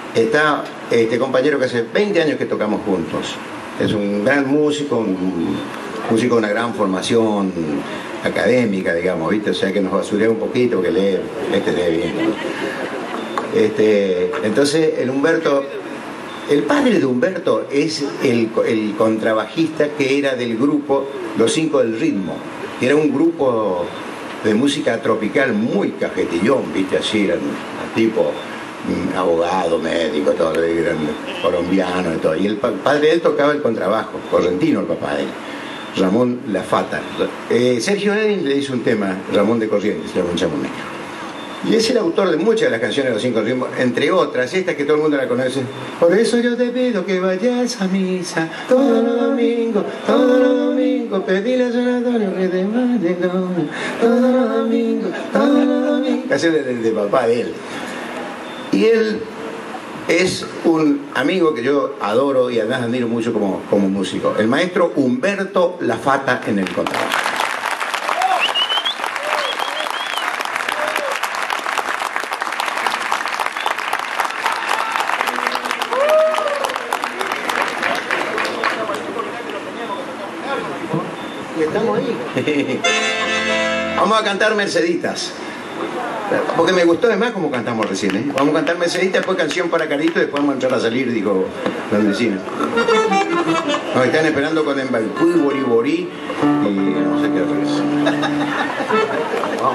está este compañero que hace 20 años que tocamos juntos. Es un gran músico, un músico de una gran formación académica, digamos, ¿viste? O sea que nos basurea un poquito, que lee bien. Entonces el Humberto, el padre de Humberto es el contrabajista que era del grupo Los Cinco del Ritmo, que era un grupo de música tropical muy cajetillón, ¿viste? Así eran tipo abogado, médico, todo, eran colombianos y todo. Y el padre de él tocaba el contrabajo, correntino el papá de él, Ramón La Fata. Sergio Edin le hizo un tema, Ramón de Corrientes, Ramón Chamonix. Y es el autor de muchas de las canciones de Los Cinco Ritmos, entre otras, esta que todo el mundo la conoce. Por eso yo te pido que vayas a misa todos los domingos, pedile a San Antonio que te mande todos los domingos. Canción de papá de él. Y él es un amigo que yo adoro y además admiro mucho como músico, el maestro Humberto La Fata en el contrabajo. Y estamos ahí. Vamos a cantar Merceditas. Porque me gustó además como cantamos recién, ¿eh? Vamos a cantar Mercedita, después Canción para Carito, después vamos a entrar a salir, dijo los vecinos. Nos están esperando con Embalcú y Boriborí y no sé qué otra vez. Vamos.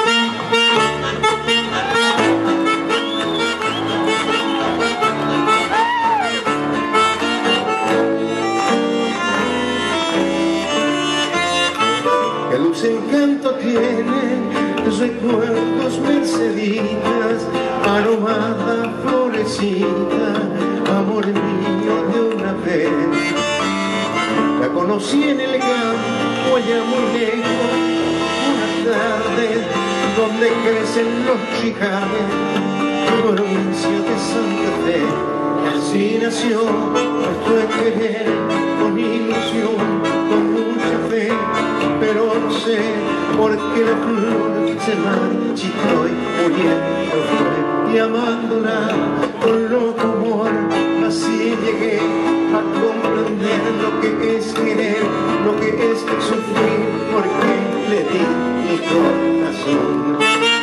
Qué dulce encanto tiene recuerdos, Merceditas, aromada florecita, amor mío de una vez. La conocí en el campo allá muy lejos, una tarde donde crecen los chijales, provincia de Santa Fe. Así nació nuestro querer, con ilusión, con mucha fe, pero no sé por qué la flor se marchitó y muriendo fue, y amándola con loco amor, así llegué a comprender lo que es querer, lo que es sufrir, porque le di mi corazón.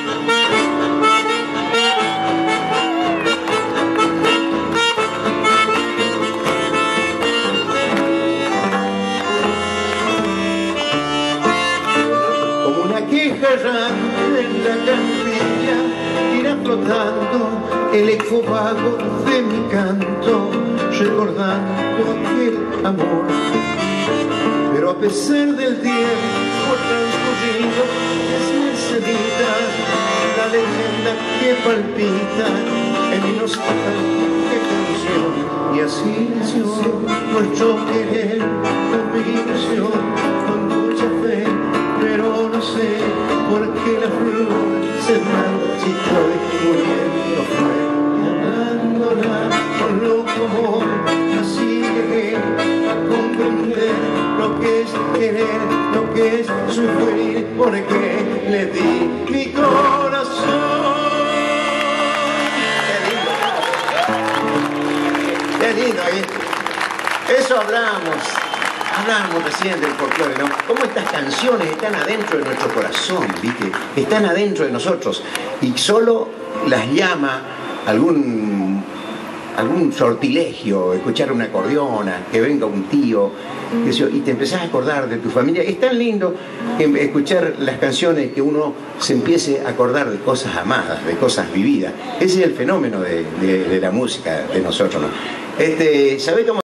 En la campilla irá flotando el eco vago de mi canto, recordando aquel amor. Pero a pesar del tiempo transcurrido, es Mercedita la leyenda que palpita en mi nostálgica canción. Y así nació nuestro querer, con mi ilusión, con mucha fe, pero no sé por qué la flor se marchitó y muriendo fue, llamándola con loco amor, así llegué a comprender lo que es querer, lo que es sufrir, porque le di mi corazón. Qué lindo, ¿eh? Eso Hablábamos recién del folclore, ¿no? Cómo estas canciones están adentro de nuestro corazón, ¿viste? Están adentro de nosotros y solo las llama algún sortilegio, escuchar una acordeona, que venga un tío, y te empezás a acordar de tu familia. Es tan lindo escuchar las canciones que uno se empiece a acordar de cosas amadas, de cosas vividas. Ese es el fenómeno de la música de nosotros, ¿no? ¿Sabés cómo